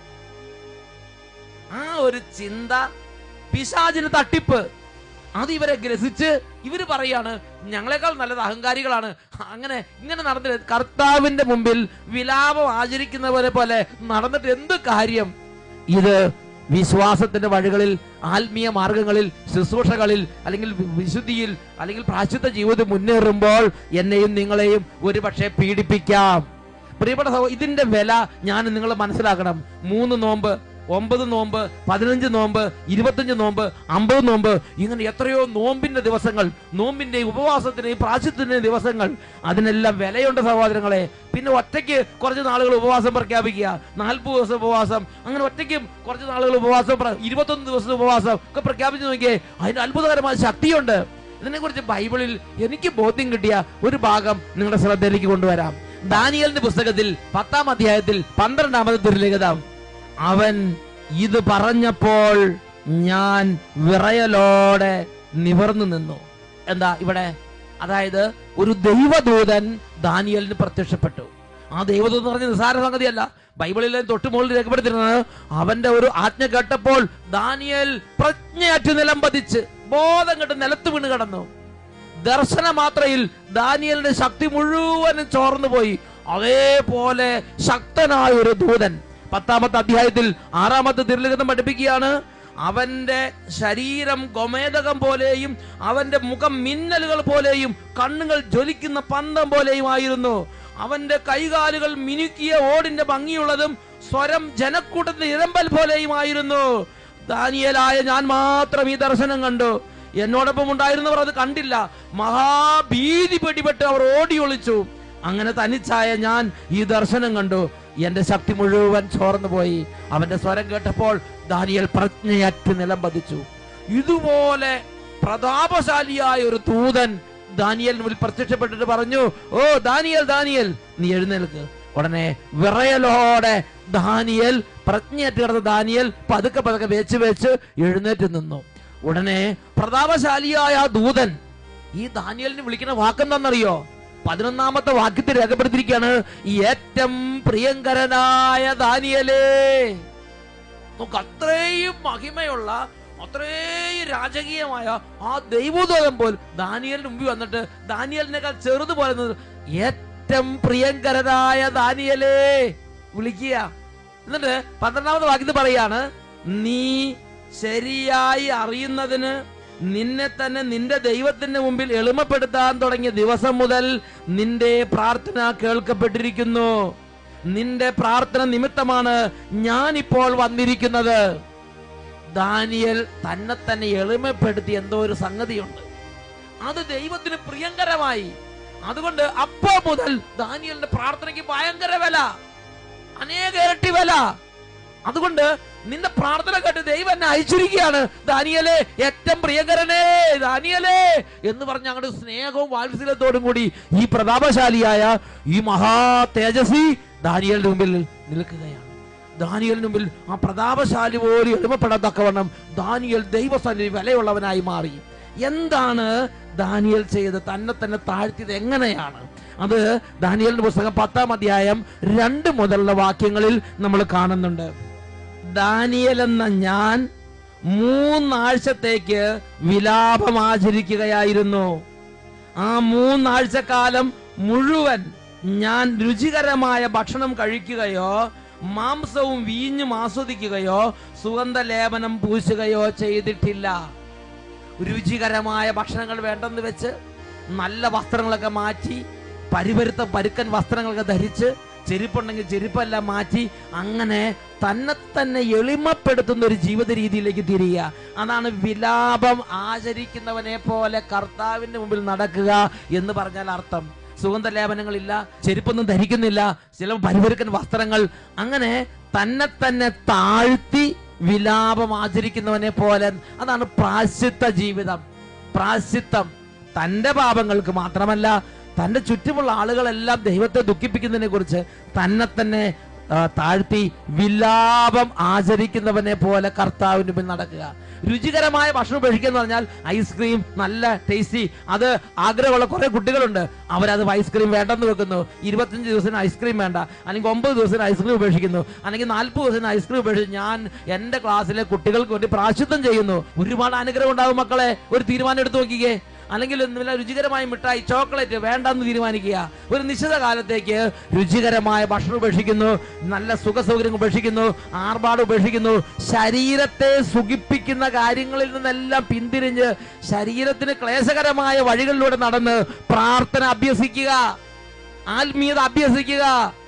ആ ഒരു ചിന്ത, പിശാചിന് തട്ടിപ്പ്, അത് ഇവരെ ഗ്രസിച്ച് ഇവര് പറയാണ് ഞങ്ങളെക്കാൾ നല്ലത് അഹങ്കാരികളാണ്. അങ്ങനെ ഇങ്ങനെ നടന്നിട്ട് കർത്താവിന്റെ മുമ്പിൽ വിലാപം ആചരിക്കുന്നവരെ പോലെ നടന്നിട്ട് എന്ത് കാര്യം? ഇത് വിശ്വാസത്തിന്റെ വഴികളിൽ, ആത്മീയ മാർഗങ്ങളിൽ, ശുശ്രൂഷകളിൽ, അല്ലെങ്കിൽ വിശുദ്ധിയിൽ, അല്ലെങ്കിൽ പ്രാശ്ചിത്ത ജീവിതം മുന്നേറുമ്പോൾ എന്നെയും നിങ്ങളെയും ഒരു പക്ഷേ പീഡിപ്പിക്കാം. പ്രിയപ്പെട്ട സഹോദരൻ, ഇതിന്റെ വില ഞാൻ നിങ്ങൾ മനസ്സിലാക്കണം. മൂന്ന് നോമ്പ്, ഒമ്പത് നോമ്പ്, പതിനഞ്ച് നോമ്പ്, ഇരുപത്തഞ്ച് നോമ്പ്, അമ്പത് നോമ്പ്, ഇങ്ങനെ എത്രയോ നോമ്പിന്റെ ദിവസങ്ങൾ, നോമ്പിന്റെയും ഉപവാസത്തിന്റെയും പ്രാശ്ചിത്യത്തിന്റെയും ദിവസങ്ങൾ, അതിനെല്ലാം വിലയുണ്ട് സഹോദരങ്ങളെ. പിന്നെ ഒറ്റയ്ക്ക് കുറച്ച് നാളുകൾ ഉപവാസം പ്രഖ്യാപിക്കുക, നാൽപ്പത് ദിവസം ഉപവാസം, അങ്ങനെ ഒറ്റയ്ക്ക് കുറച്ച് നാളുകൾ ഉപവാസം, ഇരുപത്തൊന്ന് ദിവസം ഉപവാസം ഒക്കെ പ്രഖ്യാപിച്ചു നോക്കിയേ, അതിന് അത്ഭുതകരമായ ശക്തിയുണ്ട്. ഇതിനെക്കുറിച്ച് ബൈബിളിൽ എനിക്ക് ബോധ്യം കിട്ടിയ ഒരു ഭാഗം നിങ്ങളുടെ ശ്രദ്ധയിലേക്ക് കൊണ്ടുവരാം. ദാനിയേലിന്റെ പുസ്തകത്തിൽ പത്താം അധ്യായത്തിൽ പന്ത്രണ്ടാമത്തെ തിരുലിഖിതം, അവൻ ഇത് പറഞ്ഞപ്പോൾ ഞാൻ വിറയലോടെ നിവർന്നു നിന്നു. എന്താ ഇവിടെ? അതായത് ഒരു ദൈവദൂതൻ ദാനിയേലിന് പ്രത്യക്ഷപ്പെട്ടു. ആ ദൈവദൂതൻ പറഞ്ഞ നിസ്സാര സംഗതിയല്ല. ബൈബിളിലെ തൊട്ട് മുകളിൽ രേഖപ്പെടുത്തിയിരുന്നത്, അവന്റെ ഒരു ആജ്ഞ കേട്ടപ്പോൾ ദാനിയേൽ പ്രജ്ഞയറ്റു നിലം പതിച്ച് ബോധം കെട്ട് നിലത്ത് വീണ് കിടന്നു. ദർശന മാത്രയിൽ ദാനിയേലിന്റെ ശക്തി മുഴുവനും ചോർന്നു പോയി. അതേപോലെ ശക്തനായ ഒരു ദൂതൻ പത്താമത്തെ അധ്യായത്തിൽ ആറാമത്തെ തിരുലിഖിതം പഠിപ്പിക്കുകയാണ്, അവന്റെ ശരീരം ഗോമേദകം പോലെയും അവന്റെ മുഖം മിന്നലുകൾ പോലെയും കണ്ണുകൾ ജ്വലിക്കുന്ന പന്തം പോലെയും ആയിരുന്നു. അവന്റെ കൈകാലുകൾ മിനുക്കിയ ഓടിന്റെ ഭംഗിയുള്ളതും സ്വരം ജനക്കൂട്ടത്തിന്റെ ഇരമ്പൽ പോലെയും ആയിരുന്നു. ദാനിയേലായ ഞാൻ മാത്രം ഈ ദർശനം കണ്ടു. എന്നോടൊപ്പം ഉണ്ടായിരുന്നവർ അത് കണ്ടില്ല. മഹാഭീതി പിടിപെട്ട് അവർ ഓടി ഒളിച്ചു. അങ്ങനെ തനിച്ചായ ഞാൻ ഈ ദർശനം കണ്ടു. എന്റെ ശക്തി മുഴുവൻ ചോർന്നു പോയി. അവന്റെ സ്വരം കേട്ടപ്പോൾ ദാനിയേൽ പ്രജ്ഞയറ്റ് നിലം പതിച്ചു. ഇതുപോലെ പ്രതാപശാലിയായ ഒരു ദൂതൻ ദാനിയേലിന് മുന്നിൽ പ്രത്യക്ഷപ്പെട്ടിട്ട് പറഞ്ഞു, ഓ ദാനിയേൽ, ദാനിയേൽ, നീ എഴുന്നേൽക്ക്. ഉടനെ വിറയലോടെ ദാനിയേൽ, പ്രജ്ഞയറ്റ് കിടന്ന ദാനിയേൽ പതുക്കെ പതുക്കെ വെച്ച് വെച്ച് എഴുന്നേറ്റ് നിന്നു. ഉടനെ പ്രതാപശാലിയായ ദൂതൻ ഈ ദാനിയേലിനെ വിളിക്കുന്ന വാക്കെന്താണെന്നറിയോ? പതിനൊന്നാമത്തെ വാക്യത്തിൽ രേഖപ്പെടുത്തിയിരിക്കുകയാണ്, ഏറ്റവും പ്രിയങ്കരനായ ദാനിയേലേ. നമുക്ക് അത്രയും മഹിമയുള്ള, അത്രയും രാജകീയമായ ആ ദൈവദൂതൻ പോൽ ദാനിയേലിന് മുമ്പിൽ വന്നിട്ട് ദാനിയേലിനേക്കാൾ ചെറുത് പോലെ ഏറ്റവും പ്രിയങ്കരനായ ദാനിയേലേ വിളിക്കുക. എന്നിട്ട് പന്ത്രണ്ടാമത്തെ വാക്യത്തിൽ പറയാണ്, നീ ശരിയായി അറിയുന്നതിന് നിന്നെ തന്നെ നിന്റെ ദൈവത്തിന്റെ മുമ്പിൽ എളിമപ്പെടുത്താൻ തുടങ്ങിയ ദിവസം മുതൽ നിന്റെ പ്രാർത്ഥന കേൾക്കപ്പെട്ടിരിക്കുന്നു. നിന്റെ പ്രാർത്ഥന നിമിത്തമാണ് ഞാൻ ഇപ്പോൾ വന്നിരിക്കുന്നത്. ദാനിയേൽ തന്നെ തന്നെ എളിമപ്പെടുത്തി എന്തോ ഒരു സംഗതിയുണ്ട്, അത് ദൈവത്തിന് പ്രിയങ്കരമായി. അതുകൊണ്ട് അപ്പോൾ മുതൽ ദാനിയേലിന്റെ പ്രാർത്ഥനയ്ക്ക് ഭയങ്കര വില, അനേക ഇരട്ടി വില. അതുകൊണ്ട് നിന്റെ പ്രാർത്ഥന കേട്ട് ദൈവം എന്നെ അയച്ചിരിക്കുകയാണ്. ദാനിയേലേ, ഏറ്റവും പ്രിയങ്കരനേ ദാനിയേലേ എന്ന് പറഞ്ഞ് അങ്ങോട്ട് സ്നേഹവും വാത്സല്യത്തോടും കൂടി ഈ പ്രതാപശാലിയായ ഈ മഹാ തേജസ്വി ദാനിയേലിന്റെ മുമ്പിൽ നിൽക്കുകയാണ്. ദാനിയേലിന് മുമ്പിൽ ആ പ്രതാപശാലി പോലും എളിമപ്പെടാത്തക്കവണ്ണം ദാനിയേൽ ദൈവസന്നിധി വിലയുള്ളവനായി മാറി. എന്താണ് ദാനിയേൽ ചെയ്ത് തന്നെ തന്നെ താഴ്ത്തിയത്? എങ്ങനെയാണ് അത്? ദാനിയേലിന്റെ പുസ്തകം പത്താം അധ്യായം രണ്ട് മുതലുള്ള വാക്യങ്ങളിൽ നമ്മൾ കാണുന്നുണ്ട്. ദാനിയേൽ എന്ന ഞാൻ മൂന്നാഴ്ചത്തേക്ക് വിലാപം ആചരിക്കുകയായിരുന്നു. ആ മൂന്നാഴ്ചക്കാലം മുഴുവൻ ഞാൻ രുചികരമായ ഭക്ഷണം കഴിക്കുകയോ മാംസവും വീഞ്ഞും ആസ്വദിക്കുകയോ സുഗന്ധലേപനം പൂശുകയോ ചെയ്തിട്ടില്ല. രുചികരമായ ഭക്ഷണങ്ങൾ വേണ്ടെന്ന് വെച്ച് നല്ല വസ്ത്രങ്ങളൊക്കെ മാറ്റി, പരിപരുത്ത പരുക്കൻ വസ്ത്രങ്ങളൊക്കെ ധരിച്ച്, ചെരുപ്പുണ്ടെങ്കിൽ ചെരുപ്പെല്ലാം മാറ്റി, അങ്ങനെ തന്നെ തന്നെ എളിമപ്പെടുത്തുന്ന ഒരു ജീവിത രീതിയിലേക്ക് തിരിയുക. അതാണ് വിലാപം ആചരിക്കുന്നവനെ പോലെ കർത്താവിന്റെ മുമ്പിൽ നടക്കുക എന്ന് പറഞ്ഞാൽ അർത്ഥം. സുഗന്ധലേപനങ്ങളില്ല, ചെരുപ്പൊന്നും ധരിക്കുന്നില്ല, ചില പരിപരുക്കൻ വസ്ത്രങ്ങൾ, അങ്ങനെ തന്നെ തന്നെ താഴ്ത്തി വിലാപം ആചരിക്കുന്നവനെ പോലെ. അതാണ് പ്രാശ്ചിത്ത ജീവിതം. പ്രാശ്ചിത്തം തന്റെ പാപങ്ങൾക്ക് മാത്രമല്ല, തന്റെ ചുറ്റുമുള്ള ആളുകളെല്ലാം ദൈവത്തെ ദുഃഖിപ്പിക്കുന്നതിനെ കുറിച്ച് തന്നെ തന്നെ താഴ്ത്തി വിലാപം ആചരിക്കുന്നവനെ പോലെ കർത്താവിന്റെ മുമ്പിൽ നടക്കുക. രുചികരമായ ഭക്ഷണം ഉപേക്ഷിക്കുക എന്ന് പറഞ്ഞാൽ ഐസ്ക്രീം നല്ല ടേസ്റ്റി, അത് ആഗ്രഹമുള്ള കുറെ കുട്ടികളുണ്ട്. അവരത് ഐസ്ക്രീം വേണ്ടെന്ന് വെക്കുന്നു. ഇരുപത്തഞ്ച് ദിവസത്തിന് ഐസ്ക്രീം വേണ്ട, അല്ലെങ്കിൽ ഒമ്പത് ദിവസത്തിന് ഐസ്ക്രീം ഉപേക്ഷിക്കുന്നു, അല്ലെങ്കിൽ നാൽപ്പത് ദിവസത്തിന് ഐസ്ക്രീം ഉപേക്ഷിച്ച് ഞാൻ എന്റെ ക്ലാസ്സിലെ കുട്ടികൾക്ക് വേണ്ടി പ്രാശ്ചിത്തം ചെയ്യുന്നു. ഒരുപാട് അനുഗ്രഹം ഉണ്ടാവും മക്കളെ. ഒരു തീരുമാനം എടുത്തു നോക്കിക്കേ. അല്ലെങ്കിൽ നല്ല രുചികരമായ മിഠായി, ചോക്ലേറ്റ് വേണ്ടെന്ന് തീരുമാനിക്കുക. ഒരു നിശ്ചിത കാലത്തേക്ക് രുചികരമായ ഭക്ഷണം ഉപേക്ഷിക്കുന്നു, നല്ല സുഖ സൗകര്യങ്ങൾ ഉപേക്ഷിക്കുന്നു, ആർഭാടം ഉപേക്ഷിക്കുന്നു. ശരീരത്തെ സുഖിപ്പിക്കുന്ന കാര്യങ്ങളിൽ നിന്നെല്ലാം പിന്തിരിഞ്ഞ് ശരീരത്തിന് ക്ലേശകരമായ വഴികളിലൂടെ നടന്ന് പ്രാർത്ഥന അഭ്യസിക്കുക, ആത്മീയത അഭ്യസിക്കുക.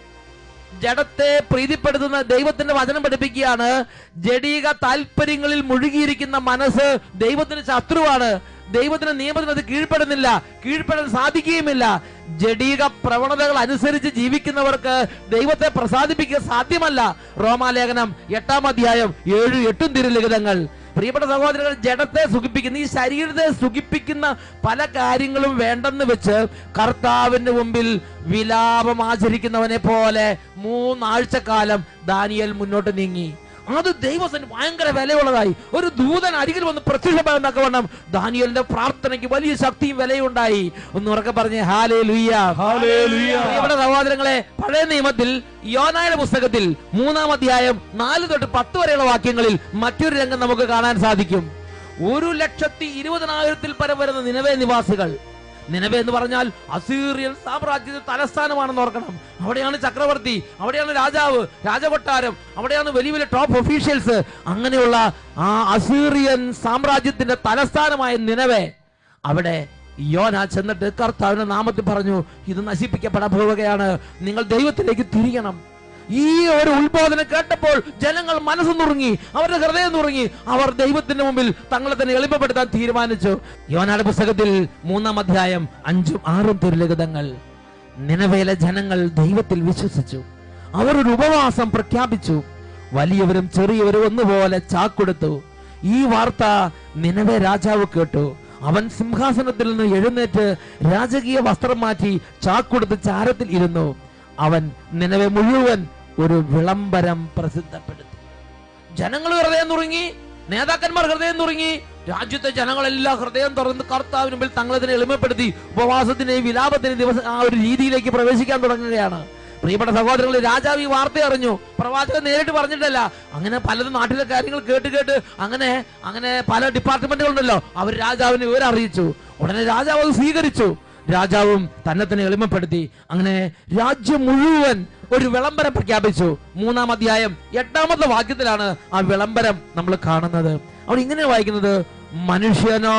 ജഡത്തെ പ്രീതിപ്പെടുത്തുന്ന ദൈവത്തിന്റെ വചനം പഠിപ്പിക്കുകയാണ്. ജഡീക താല്പര്യങ്ങളിൽ മുഴുകിയിരിക്കുന്ന മനസ്സ് ദൈവത്തിന് ശത്രുവാണ്. ദൈവത്തിന്റെ നിയമത്തിന് അത് കീഴ്പ്പെടുന്നില്ല, കീഴ്പ്പെടാൻ സാധിക്കുകയുമില്ല. ജഡീക പ്രവണതകൾ അനുസരിച്ച് ജീവിക്കുന്നവർക്ക് ദൈവത്തെ പ്രസാദിപ്പിക്കുക സാധ്യമല്ല. റോമാലേഖനം എട്ടാം അധ്യായം ഏഴ് എട്ടും തിരുലിഖിതങ്ങൾ. പ്രിയപ്പെട്ട സഹോദരങ്ങൾ, ജഡത്തെ സുഖിപ്പിക്കുന്ന, ഈ ശരീരത്തെ സുഖിപ്പിക്കുന്ന പല കാര്യങ്ങളും വേണ്ടെന്ന് വെച്ച് കർത്താവിന്റെ മുമ്പിൽ വിലാപം ആചരിക്കുന്നവനെ പോലെ മൂന്നാഴ്ചക്കാലം ദാനിയേൽ മുന്നോട്ട് നീങ്ങി. അത് ദൈവത്തിന് ഭയങ്കര വിലയുള്ളതായി. ഒരു ദൂതൻ അരികിൽ വന്ന് പ്രത്യക്ഷപ്പെടാൻ തക്കവണ്ണം ദാനിയേലിന്റെ പ്രാർത്ഥനയ്ക്ക് വലിയ ശക്തിയും വിലയും ഉണ്ടായി. ഒന്ന് ഉറക്കെ പറഞ്ഞേ ഹല്ലേലൂയ, ഹല്ലേലൂയ. പ്രിയപ്പെട്ട സഹോദരങ്ങളെ, പഴയ നിയമത്തിൽ യോനായുടെ പുസ്തകത്തിൽ മൂന്നാം അധ്യായം നാല് തൊട്ട് പത്ത് വരെയുള്ള വാക്യങ്ങളിൽ മറ്റൊരു രംഗം നമുക്ക് കാണാൻ സാധിക്കും. ഒരു ലക്ഷത്തി ഇരുപതിനായിരത്തിൽ പരം വരുന്ന നിനവേ നിവാസികൾ. നിനവേ എന്ന് പറഞ്ഞാൽ അസീറിയൻ സാമ്രാജ്യത്തിന്റെ തലസ്ഥാനമാണെന്ന് ഓർക്കണം. അവിടെയാണ് ചക്രവർത്തി, അവിടെയാണ് രാജാവ്, രാജകൊട്ടാരം, അവിടെയാണ് വലിയ വലിയ ടോപ്പ് ഒഫീഷ്യൽസ്. അങ്ങനെയുള്ള ആ അസീറിയൻ സാമ്രാജ്യത്തിന്റെ തലസ്ഥാനമായ നിനവേ, അവിടെ യോന ചെന്നിട്ട് കർത്താവിന്റെ നാമത്തിൽ പറഞ്ഞു, ഇത് നശിപ്പിക്കപ്പെടാൻ പോവുകയാണ്, നിങ്ങൾ ദൈവത്തിലേക്ക് തിരിയണം. ഈ ഒരു ഉത്ബോധനം കേട്ടപ്പോൾ ജനങ്ങൾ മനസ്സ് നുറുങ്ങി, അവരുടെ ഹൃദയം നുറുങ്ങി. അവർ ദൈവത്തിന്റെ മുമ്പിൽ തങ്ങളെ തന്നെ എളിമപ്പെടുത്താൻ തീരുമാനിച്ചു. യോനയുടെ പുസ്തകത്തിൽ മൂന്നാം അധ്യായം അഞ്ചും ആറും തിരുലിഖിതങ്ങൾ. നിനവേലെ ജനങ്ങൾ ദൈവത്തിൽ വിശ്വസിച്ചു. അവർ ഒരു ഉപവാസം പ്രഖ്യാപിച്ചു. വലിയവരും ചെറിയവരും ഒന്നുപോലെ ചാക്കൊടുത്തു. ഈ വാർത്ത നിനവേ രാജാവ് കേട്ടു. അവൻ സിംഹാസനത്തിൽ നിന്ന് എഴുന്നേറ്റ് രാജകീയ വസ്ത്രം മാറ്റി ചാക്കൊടുത്ത് ചാരത്തിൽ ഇരുന്നു. അവൻ നിനവെ മുഴുവൻ ഒരു വിളംബരം പ്രസിദ്ധപ്പെടുത്തി. ജനങ്ങൾ ഹൃദയം നുറുങ്ങി, നേതാക്കന്മാർ ഹൃദയം നുറുങ്ങി, രാജ്യത്തെ ജനങ്ങളെല്ലാം ഹൃദയം തുറന്ന് കർത്താവിന് മുമ്പിൽ തങ്ങളെ തന്നെ എളിമപ്പെടുത്തി ഉപവാസത്തിന്റെയും വിലാപത്തിന്റെയും ദിവസം ആ ഒരു രീതിയിലേക്ക് പ്രവേശിക്കാൻ തുടങ്ങുകയാണ്. പ്രിയപ്പെട്ട സഹോദരങ്ങൾ, രാജാവ് ഈ വാർത്ത അറിഞ്ഞു. പ്രവാചകൻ നേരിട്ട് പറഞ്ഞിട്ടല്ല. അങ്ങനെ പലതും നാട്ടിലെ കാര്യങ്ങൾ കേട്ട് കേട്ട് അങ്ങനെ അങ്ങനെ പല ഡിപ്പാർട്ട്മെന്റുകളുണ്ടല്ലോ, അവർ രാജാവിനെ വിവരം അറിയിച്ചു. ഉടനെ രാജാവ് അത് സ്വീകരിച്ചു. രാജാവും തന്നെ തന്നെ എളിമപ്പെടുത്തി. അങ്ങനെ രാജ്യം മുഴുവൻ ഒരു വിളംബരം പ്രഖ്യാപിച്ചു. മൂന്നാം അധ്യായം എട്ടാമത്തെ വാക്യത്തിലാണ് ആ വിളംബരം നമ്മൾ കാണുന്നത്. അവിടെ ഇങ്ങനെ വായിക്കുന്നത്, മനുഷ്യനോ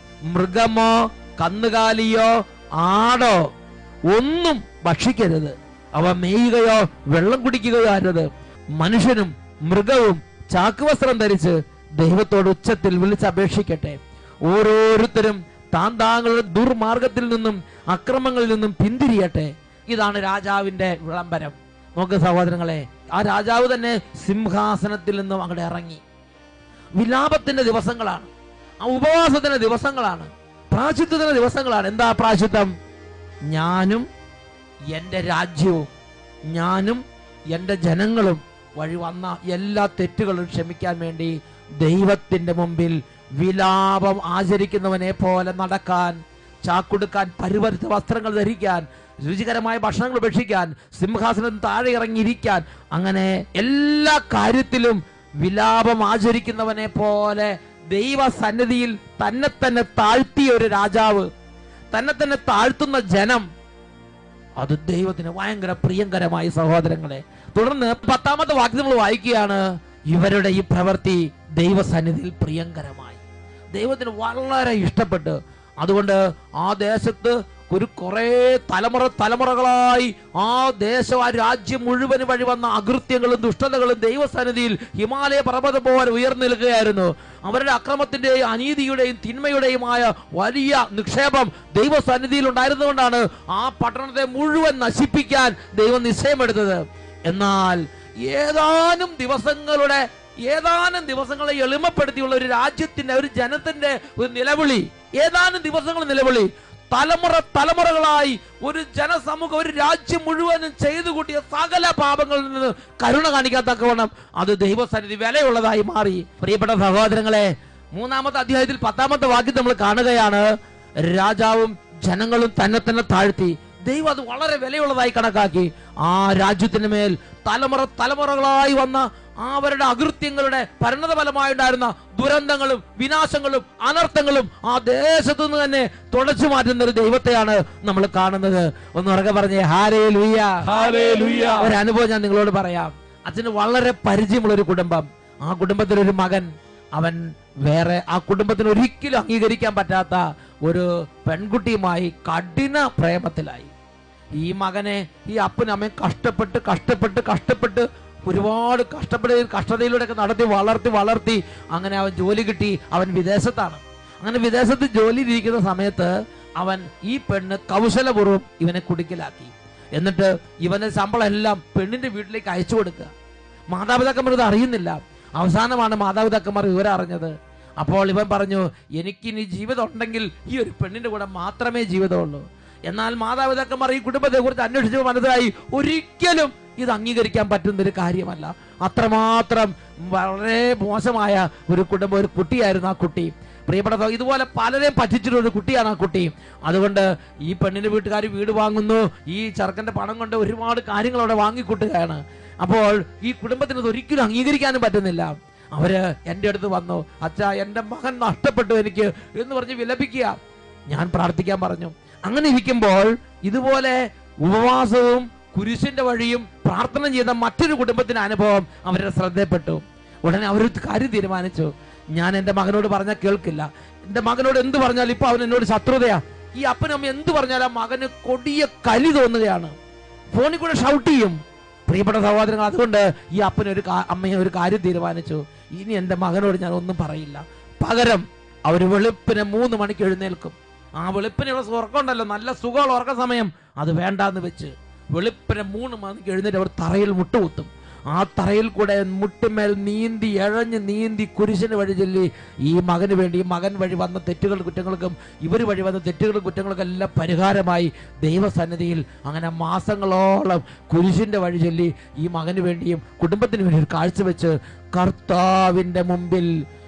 മൃഗമോ കന്നുകാലിയോ ആടോ ഒന്നും ഭക്ഷിക്കരുത്, അവ മേയുകയോ വെള്ളം കുടിക്കുകയോ അരുത്. മനുഷ്യനും മൃഗവും ചാക്കുവസ്ത്രം ധരിച്ച് ദൈവത്തോട് ഉച്ചത്തിൽ വിളിച്ചപേക്ഷിക്കട്ടെ. ഓരോരുത്തരും താൻ താങ്കളുടെ ദുർമാർഗത്തിൽ നിന്നും അക്രമങ്ങളിൽ നിന്നും പിന്തിരിയട്ടെ. ഇതാണ് രാജാവിന്റെ വിളംബരം. നോക്ക് സഹോദരങ്ങളെ, ആ രാജാവ് തന്നെ സിംഹാസനത്തിൽ നിന്നും അങ്ങോട്ട് ഇറങ്ങി. വിലാപത്തിന്റെ ദിവസങ്ങളാണ്, ആ ഉപവാസത്തിന്റെ ദിവസങ്ങളാണ്, പ്രായശ്ചിത്തത്തിന്റെ ദിവസങ്ങളാണ്. എന്താ പ്രായശ്ചിത്തം? ഞാനും എൻ്റെ രാജ്യവും ഞാനും എൻ്റെ ജനങ്ങളും വഴി വന്ന എല്ലാ തെറ്റുകളും ക്ഷമിക്കാൻ വേണ്ടി ദൈവത്തിന്റെ മുമ്പിൽ വിലാപം ആചരിക്കുന്നവനെ പോലെ നടക്കാൻ, ചാക്കുടുക്കാൻ, പരിവർത്തിത വസ്ത്രങ്ങൾ ധരിക്കാൻ, രുചികരമായ ഭക്ഷണങ്ങൾ ഭക്ഷിക്കാൻ, സിംഹാസനം താഴെ ഇറങ്ങിയിരിക്കാൻ, അങ്ങനെ എല്ലാ കാര്യത്തിലും വിലാപം ആചരിക്കുന്നവനെ പോലെ ദൈവ സന്നിധിയിൽ തന്നെ തന്നെ താഴ്ത്തിയ ഒരു രാജാവ്, തന്നെ തന്നെ താഴ്ത്തുന്ന ജനം, അത് ദൈവത്തിന് ഭയങ്കര പ്രിയങ്കരമായി സഹോദരങ്ങളെ. തുടർന്ന് പത്താമത്തെ വാക്യം നമ്മൾ വായിക്കുകയാണ്, ഇവരുടെ ഈ പ്രവൃത്തി ദൈവസന്നിധിയിൽ പ്രിയങ്കരമായി, ദൈവത്തിന് വളരെ ഇഷ്ടപ്പെട്ട്. അതുകൊണ്ട് ആ ദേശത്ത് ഒരു കുറെ തലമുറ തലമുറകളായി ആ ദേശം, ആ രാജ്യം മുഴുവനും വഴി വന്ന അകൃത്യങ്ങളും ദുഷ്ടതകളും ദൈവസന്നിധിയിൽ ഹിമാലയ പർവ്വതം പോലെ ഉയർന്നു നിൽക്കുകയായിരുന്നു. അവരുടെ അക്രമത്തിന്റെയും അനീതിയുടെയും തിന്മയുടെയുമായ വലിയ നിക്ഷേപം ദൈവസന്നിധിയിൽ ഉണ്ടായിരുന്നുകൊണ്ടാണ് ആ പട്ടണത്തെ മുഴുവൻ നശിപ്പിക്കാൻ ദൈവം നിശ്ചയമെടുത്തത്. എന്നാൽ ഏതാനും ദിവസങ്ങളുടെ ഏതാനും ദിവസങ്ങളെ എളിമപ്പെടുത്തിയുള്ള ഒരു രാജ്യത്തിന്റെ, ഒരു ജനത്തിന്റെ ഒരു നിലവിളി, ഏതാനും ദിവസങ്ങൾ നിലവിളി, തലമുറ തലമുറകളായി ഒരു ജനസമൂഹം, ഒരു രാജ്യം മുഴുവനും ചെയ്തു കൂട്ടിയ സകല പാപങ്ങളിൽ നിന്ന് കരുണ കാണിക്കാത്തക്കവണ്ണം അത് ദൈവസന്നിധി വിലയുള്ളതായി മാറി. പ്രിയപ്പെട്ട സഹോദരങ്ങളെ, മൂന്നാമത്തെ അധ്യായത്തിൽ പത്താമത്തെ വാക്യം നമ്മൾ കാണുകയാണ്, രാജാവും ജനങ്ങളും തന്നെ തന്നെ താഴ്ത്തി. ദൈവം അത് വളരെ വിലയുള്ളതായി കണക്കാക്കി. ആ രാജ്യത്തിന് മേൽ തലമുറ തലമുറകളായി വന്ന അവരുടെ അകൃത്യങ്ങളുടെ പരിണത ഫലമായുണ്ടായിരുന്ന ദുരന്തങ്ങളും വിനാശങ്ങളും അനർത്ഥങ്ങളും ആ ദേശത്തു നിന്ന് തന്നെ തുടച്ചു മാറ്റുന്ന ഒരു ദൈവത്തെയാണ് നമ്മൾ കാണുന്നത്. ഒന്ന് ഉറക്കെ പറഞ്ഞേ ഹല്ലേലൂയ. ഹല്ലേലൂയ. ഒരു അനുഭവം ഞാൻ നിങ്ങളോട് പറയാം. അച്ഛന് വളരെ പരിചയമുള്ള ഒരു കുടുംബം. ആ കുടുംബത്തിലൊരു മകൻ, അവൻ വേറെ ആ കുടുംബത്തിന് ഒരിക്കലും അംഗീകരിക്കാൻ പറ്റാത്ത ഒരു പെൺകുട്ടിയുമായി കഠിന പ്രേമത്തിലായി. ഈ മകനെ ഈ അപ്പനും അമ്മയും കഷ്ടപ്പെട്ട് കഷ്ടപ്പെട്ട് കഷ്ടപ്പെട്ട് ഒരുപാട് കഷ്ടപ്പെട്ട് കഷ്ടതയിലൂടെയൊക്കെ നടത്തി വളർത്തി വളർത്തി അങ്ങനെ അവൻ ജോലി കിട്ടി. അവൻ വിദേശത്താണ്. അങ്ങനെ വിദേശത്ത് ജോലി ഇരിക്കുന്ന സമയത്ത് അവൻ ഈ പെണ്ണ് കൗശലപൂർവ്വം ഇവനെ കുടുക്കിലാക്കി. എന്നിട്ട് ഇവന്റെ ശമ്പളം എല്ലാം പെണ്ണിന്റെ വീട്ടിലേക്ക് അയച്ചു കൊടുക്കുക. മാതാപിതാക്കന്മാർ ഇത് അറിയുന്നില്ല. അവസാനമാണ് മാതാപിതാക്കന്മാർ വിവരം അറിഞ്ഞത്. അപ്പോൾ ഇവൻ പറഞ്ഞു, എനിക്കിനി ജീവിതം ഉണ്ടെങ്കിൽ ഈ ഒരു പെണ്ണിന്റെ കൂടെ മാത്രമേ ജീവിതമുള്ളൂ. എന്നാൽ മാതാപിതാക്കന്മാർ ഈ കുടുംബത്തെ കുറിച്ച് അന്വേഷിച്ചപ്പോൾ മനസ്സിലായി ഒരിക്കലും ഇത് അംഗീകരിക്കാൻ പറ്റുന്ന ഒരു കാര്യമല്ല. അത്രമാത്രം വളരെ മോശമായ ഒരു കുടുംബം, ഒരു കുട്ടിയായിരുന്നു ആ കുട്ടി. പ്രിയപ്പെട്ട ഇതുപോലെ പലരെയും പറ്റിച്ചിട്ടുള്ള ഒരു കുട്ടിയാണ് ആ കുട്ടി. അതുകൊണ്ട് ഈ പെണ്ണിന്റെ വീട്ടുകാർ വീട് വാങ്ങുന്നു, ഈ ചെറുക്കന്റെ പണം കൊണ്ട് ഒരുപാട് കാര്യങ്ങൾ അവിടെ വാങ്ങിക്കൂട്ടുകയാണ്. അപ്പോൾ ഈ കുടുംബത്തിന് ഇത് ഒരിക്കലും അംഗീകരിക്കാനും പറ്റുന്നില്ല. അവര് എൻ്റെ അടുത്ത് വന്നു, അച്ഛാ എൻ്റെ മകൻ നഷ്ടപ്പെട്ടു എനിക്ക് എന്ന് പറഞ്ഞ് വിലപിക്കുക. ഞാൻ പ്രാർത്ഥിക്കാൻ പറഞ്ഞു. അങ്ങനെ ഇരിക്കുമ്പോൾ ഇതുപോലെ ഉപവാസവും കുരിശിന്റെ വഴിയും പ്രാർത്ഥന ചെയ്ത മറ്റൊരു കുടുംബത്തിന്റെ അനുഭവം അവരുടെ ശ്രദ്ധയിൽപ്പെട്ടു. ഉടനെ അവർ കാര്യം തീരുമാനിച്ചു, ഞാൻ എൻ്റെ മകനോട് പറഞ്ഞാൽ കേൾക്കില്ല, എൻ്റെ മകനോട് എന്ത് പറഞ്ഞാൽ ഇപ്പൊ അവൻ എന്നോട് ശത്രുതയാ, ഈ അപ്പനും അമ്മ എന്ത് പറഞ്ഞാൽ ആ മകന് കൊടിയ കലി തോന്നുകയാണ്, ഫോണിൽ കൂടെ ഷൗട്ട് ചെയ്യും. പ്രിയപ്പെട്ട സഹോദരങ്ങൾ, അതുകൊണ്ട് ഈ അപ്പനൊരു അമ്മയെ ഒരു കാര്യം തീരുമാനിച്ചു, ഇനി എൻ്റെ മകനോട് ഞാൻ ഒന്നും പറയില്ല. പകരം അവർ വെളുപ്പിന് മൂന്ന് മണിക്ക് എഴുന്നേൽക്കും. ആ വെളുപ്പിനുള്ള ഉറക്കം ഉണ്ടല്ലോ, നല്ല സുഖമുള്ള ഉറക്ക സമയം, അത് വേണ്ടാന്ന് വെച്ച് വെളുപ്പിന് മൂന്ന് മണിക്ക് എഴുന്നേറ്റ് അവർ തറയിൽ മുട്ടുകുത്തും. ആ തറയിൽ കൂടെ മുട്ടുമേൽ നീന്തി എഴഞ്ഞ് നീന്തി കുരിശിന് വഴി ചൊല്ലി ഈ മകന് വേണ്ടി, ഈ മകൻ വഴി വന്ന തെറ്റുകൾ കുറ്റങ്ങൾക്കും ഇവർ വഴി വന്ന തെറ്റുകളും കുറ്റങ്ങൾക്കും എല്ലാം പരിഹാരമായി ദൈവസന്നിധിയിൽ അങ്ങനെ മാസങ്ങളോളം കുരിശിന്റെ വഴി ചൊല്ലി ഈ മകന് വേണ്ടിയും കുടുംബത്തിന് വേണ്ടി കാഴ്ചവെച്ച് കർത്താവിന്റെ മുമ്പിൽ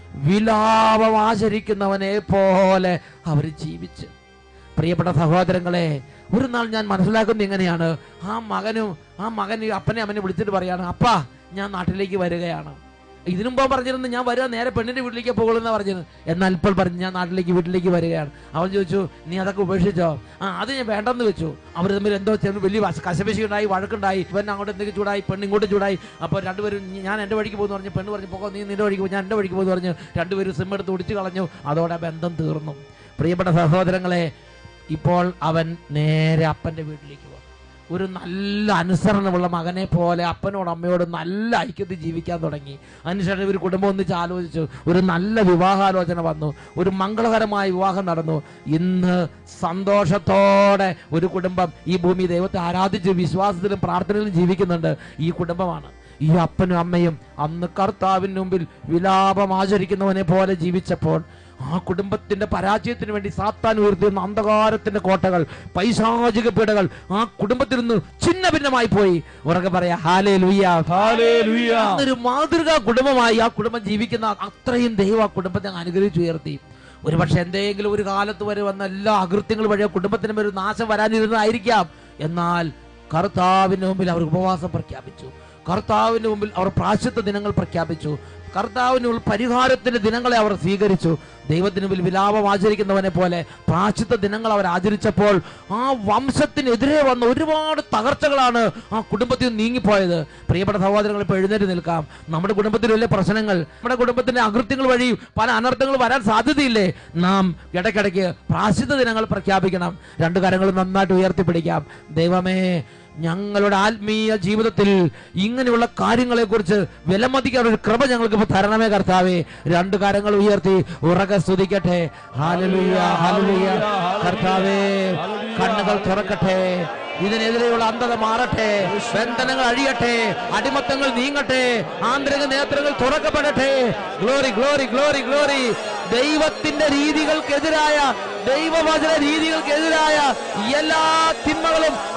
വിലാപം ആചരിക്കുന്നവനെ പോലെ അവർ ജീവിച്ച്. പ്രിയപ്പെട്ട സഹോദരങ്ങളെ, ഒരു നാൾ ഞാൻ മനസ്സിലാക്കുന്നത് ഇങ്ങനെയാണ്, ആ മകനും ആ മകൻ അപ്പനെ അമ്മനെ വിളിച്ചിട്ട് പറയാണ്, അപ്പാ ഞാൻ നാട്ടിലേക്ക് വരികയാണ്. ഇതിനു മുമ്പ് പറഞ്ഞിരുന്നു ഞാൻ വരിക നേരെ പെണ്ണിന്റെ വീട്ടിലേക്ക് പോകുമെന്ന് പറഞ്ഞിരുന്നു. എന്നാൽ ഇപ്പോൾ പറഞ്ഞു ഞാൻ നാട്ടിലേക്ക് വീട്ടിലേക്ക് വരികയാണ്. അവൻ ചോദിച്ചു, നീ അതൊക്കെ ഉപേക്ഷിച്ചോ? ആ അത് ഞാൻ വേണ്ടെന്ന് വെച്ചു. അവർ തമ്മിൽ എന്തോ ചെന്ന് വലിയ കശപശി ഉണ്ടായി, വഴക്കുണ്ടായി. ഇവൻ അങ്ങോട്ട് എന്തെങ്കിലും ചൂടായി, പെണ്ണ് ഇങ്ങോട്ട് ചൂടായി. അപ്പോൾ രണ്ടുപേരും ഞാൻ എൻ്റെ വഴിക്ക് പോകുന്നു പറഞ്ഞു, പെണ്ണ് പറഞ്ഞു പോകോ നീ നിന്റെ വഴിക്ക് പോകും, ഞാൻ എൻ്റെ വഴിക്ക് പോകുന്നു പറഞ്ഞു. രണ്ടുപേരും സിം എടുത്ത് ഒടിച്ചു കളഞ്ഞു. അതോടെ ബന്ധം തീർന്നു. പ്രിയപ്പെട്ട സഹോദരങ്ങളെ, ഇപ്പോൾ അവൻ നേരെ അപ്പൻ്റെ വീട്ടിലേക്ക് പോകും. ഒരു നല്ല അനുസരണമുള്ള മകനെ പോലെ അപ്പനോടും അമ്മയോടും നല്ല ഐക്യത്തിൽ ജീവിക്കാൻ തുടങ്ങി. അതിനുശേഷം ഒരു കുടുംബം ഒന്നിച്ച് ആലോചിച്ചു, ഒരു നല്ല വിവാഹാലോചന വന്നു, ഒരു മംഗളകരമായ വിവാഹം നടന്നു. ഇന്ന് സന്തോഷത്തോടെ ഒരു കുടുംബം ഈ ഭൂമി ദൈവത്തെ ആരാധിച്ച് വിശ്വാസത്തിലും പ്രാർത്ഥനയിലും ജീവിക്കുന്നുണ്ട്. ഈ കുടുംബമാണ്. ഈ അപ്പനും അമ്മയും അന്ന് കർത്താവിന് മുമ്പിൽ വിലാപം ആചരിക്കുന്നവനെ പോലെ ജീവിച്ചപ്പോൾ ആ കുടുംബത്തിന്റെ പരാജയത്തിന് വേണ്ടി സാത്താൻ ഉയർത്തിയിരുന്ന അന്ധകാരത്തിന്റെ കോട്ടകൾ, പൈശാചിക പീഡകൾ ആ കുടുംബത്തിൽ നിന്ന് ഛിന്ന ഭിന്നമായി പോയി. ഉറക്കെ പറയാ ഹല്ലേലൂയ, ഹല്ലേലൂയ. ഒരു മാതൃകാ കുടുംബമായി ആ കുടുംബം ജീവിക്കുന്ന അത്രയും ദൈവം ആ കുടുംബത്തെ അനുഗ്രഹിച്ചു ഉയർത്തി. ഒരു പക്ഷെ എന്തെങ്കിലും ഒരു കാലത്ത് വരെ വന്ന എല്ലാ അകൃത്യങ്ങൾ വഴി കുടുംബത്തിന് ഒരു നാശം വരാനിരുന്നതായിരിക്കാം. എന്നാൽ കർത്താവിന് മുമ്പിൽ അവർ ഉപവാസം പ്രഖ്യാപിച്ചു. കർത്താവിന് മുമ്പിൽ അവർ പ്രായശ്ചിത്ത ദിനങ്ങൾ പ്രഖ്യാപിച്ചു. കർത്താവിന് പരിഹാരത്തിന്റെ ദിനങ്ങളെ അവർ സ്വീകരിച്ചു. ദൈവത്തിന് മുമ്പിൽ വിലാപം ആചരിക്കുന്നവനെ പോലെ പ്രായശ്ചിത്ത ദിനങ്ങൾ അവർ ആചരിച്ചപ്പോൾ ആ വംശത്തിനെതിരെ വന്ന ഒരുപാട് തകർച്ചകളാണ് ആ കുടുംബത്തിൽ നീങ്ങിപ്പോയത്. പ്രിയപ്പെട്ട സഹോദരങ്ങൾ, ഇപ്പോൾ എഴുന്നേറ്റ് നിൽക്കാം. നമ്മുടെ കുടുംബത്തിൽ വലിയ പ്രശ്നങ്ങൾ, നമ്മുടെ കുടുംബത്തിന്റെ അകൃത്യങ്ങൾ വഴി പല അനർത്ഥങ്ങൾ വരാൻ സാധ്യതയില്ലേ? നാം ഇടയ്ക്കിടയ്ക്ക് പ്രായശ്ചിത്ത ദിനങ്ങൾ പ്രഖ്യാപിക്കണം. രണ്ടു കരങ്ങളും നന്നായിട്ട് ഉയർത്തിപ്പിടിക്കാം. ദൈവമേ, ഞങ്ങളുടെ ആത്മീയ ജീവിതത്തിൽ ഇങ്ങനെയുള്ള കാര്യങ്ങളെ കുറിച്ച് വിലമതിക്കാൻ ഒരു കൃപ ഞങ്ങൾക്ക് ഇപ്പൊ തരണമേ കർത്താവേ. രണ്ടു കാര്യങ്ങൾ ഉയർത്തി ഉറക്കെ സ്തുതിക്കട്ടെ. ഹല്ലേലൂയ, ഹല്ലേലൂയ. കർത്താവേ, കണ്ണുകൾ തുറക്കട്ടെ, ഇതിനെതിരെയുള്ള അന്ധത മാറട്ടെ, ബന്ധനങ്ങൾ അഴിയട്ടെ, അടിമത്തങ്ങൾ നീങ്ങട്ടെ, ആന്തരിക നേത്രങ്ങൾ തുറക്കപ്പെടട്ടെ. Glory, glory, glory, glory. ദൈവത്തിന്റെ രീതികൾക്കെതിരായ, ദൈവവചന രീതികൾക്കെതിരായ എല്ലാ തിന്മകളും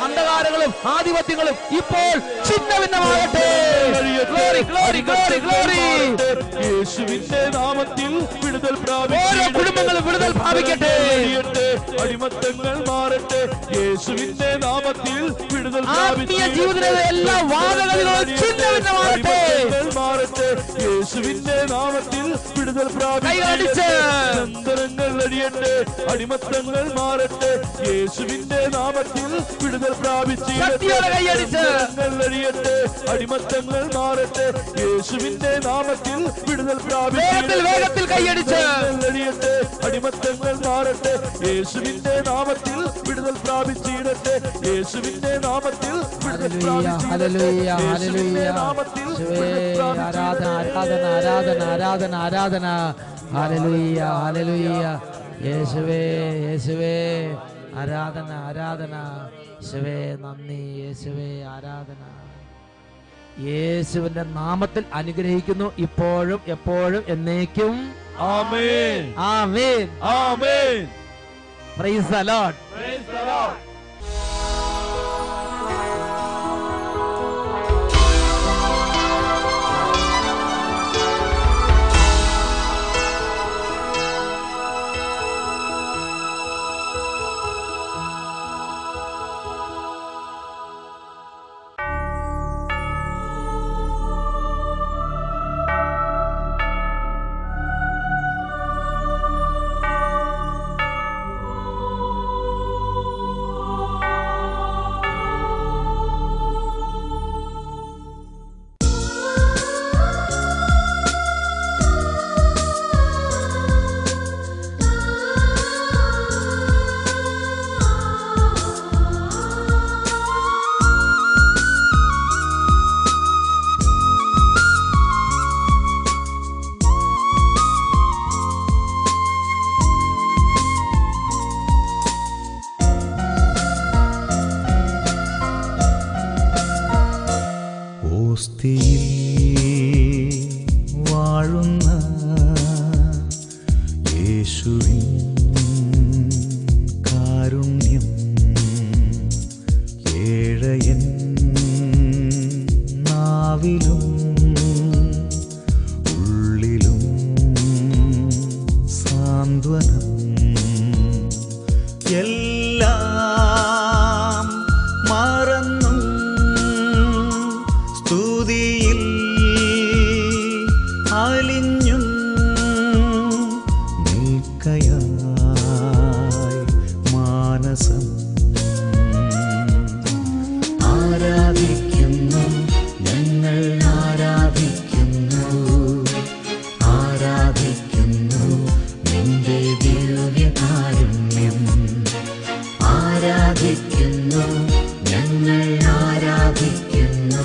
അന്ധകാരങ്ങളും ആധിപത്യങ്ങളും ഇപ്പോൾ ചിഹ്ന ഭിന്നമാകട്ടെ. Glory glory glory glory. യേശുവിന്റെ നാമത്തിൽ വിടുതൽ പ്രാപിക്കട്ടെ. ഓരോ കുടുംബങ്ങളും വിടുതൽ പ്രാപിക്കട്ടെ. അടിമത്തങ്ങൾ മാറട്ടെ. യേശുവിന്റെ നാമത്തിൽ വിടുതൽ ആത്മീയ ജീവിതത്തിലെ എല്ലാ വാദഗതികളും ചിഹ്ന ഭിന്നമാകട്ടെ. മാറട്ടെ. യേശുവിന്റെ നാമത്തിൽ വിടുതൽ പ്രാപിക്കട്ടെ. ബന്ധനങ്ങൾ അടിയട്ടെ. അടിമത്തങ്ങൾ മാറട്ടെ. യേശുവിന്റെ നാമത്തിൽ വിടുതൽ പ്രാപിച്ച് കൈയടിച്ച് അടിയട്ടെ. അടിമത്തങ്ങൾ മാറട്ടെ. യേശുവിന്റെ നാമത്തിൽ വിടുതൽ പ്രാപിച്ച് വേഗത്തിൽ കൈയടിച്ച് അടിയട്ടെ. അടിമത്തങ്ങൾ മാറട്ടെ. യേശുവിന്റെ നാമത്തിൽ വിടുതൽ പ്രാപിച്ചിടട്ടെ. യേശുവിന്റെ നാമത്തിൽ വിടുതൽ ആരാധന ആരാധന ആരാധന ആരാധന ആരാധന. ഹല്ലേലൂയ ഹല്ലേലൂയ. യേശുവേ യേശുവേ ആരാധന ആരാധന. യേശുവേ നന്ദി. യേശുവേ ആരാധന. യേശുവിന്റെ നാമത്തിൽ അനുഗ്രഹിക്കുന്നു ഇപ്പോഴും എപ്പോഴും എന്നേക്കും. ആമേൻ ആമേൻ ആമേൻ. Praise the Lord. Praise the Lord. വാഴുന്ന യേശുവിൻ കാരുണ്യം ഏഴയൻ നാവിലും ഉള്ളിലും സാന്ത്വനം എല്ലാം മറന്നും സ്തുതിയിൽ അലിഞ്ഞും നിൽക്കയായി മാനസം ആരാധിക്കുന്നു ഞങ്ങൾ ആരാധിക്കുന്നു ആരാധിക്കുന്നു നിന്റെ ദിവ്യകാരുണ്യം ആരാധിക്കുന്നു ഞങ്ങൾ ആരാധിക്കുന്നു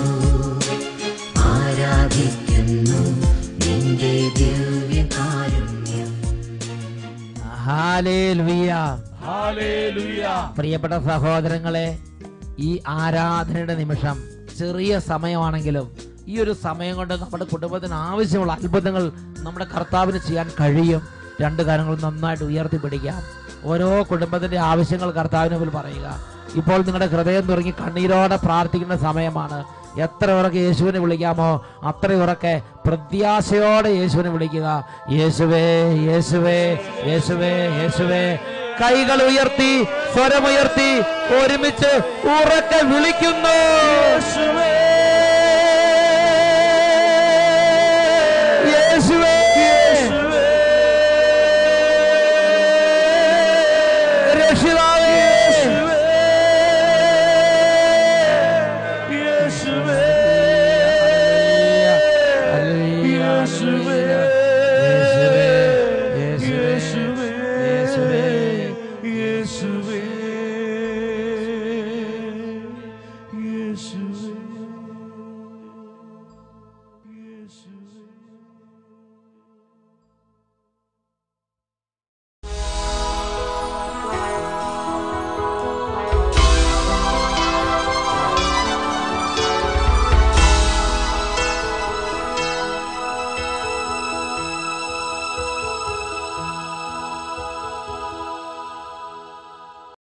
ആരാധിക്കുന്നു നിന്റെ ദിവ്യകാരുണ്യം. ഹല്ലേലൂയ ഹല്ലേലൂയ. പ്രിയപ്പെട്ട സഹോദരങ്ങളെ, ഈ ആരാധനയുടെ നിമിഷം ചെറിയ സമയമാണെങ്കിലും ഈ ഒരു സമയം കൊണ്ട് നമ്മുടെ കുടുംബത്തിന് ആവശ്യമുള്ള അത്ഭുതങ്ങൾ നമ്മുടെ കർത്താവിന് ചെയ്യാൻ കഴിയും. രണ്ട് കാര്യങ്ങൾ നന്നായിട്ട് ഉയർത്തിപ്പിടിക്കാം. ഓരോ കുടുംബത്തിന്റെ ആവശ്യങ്ങൾ കർത്താവിന് മുമ്പിൽ പറയുക. ഇപ്പോൾ നിങ്ങളുടെ ഹൃദയം തുറങ്ങി കണ്ണീരോടെ പ്രാർത്ഥിക്കുന്ന സമയമാണ്. എത്ര ഉറക്കെ യേശുവിനെ വിളിക്കാമോ അത്ര ഉറക്കെ പ്രത്യാശയോടെ യേശുവിനെ വിളിക്കുക. യേശുവേ യേശുവേ യേശുവേ യേശുവേ. കൈകൾ ഉയർത്തി സ്വരമുയർത്തി ഒരുമിച്ച് ഉറക്കെ വിളിക്കുന്നു. യേശുവേ യേശുവേ രക്ഷിതാവേ യേശുവേ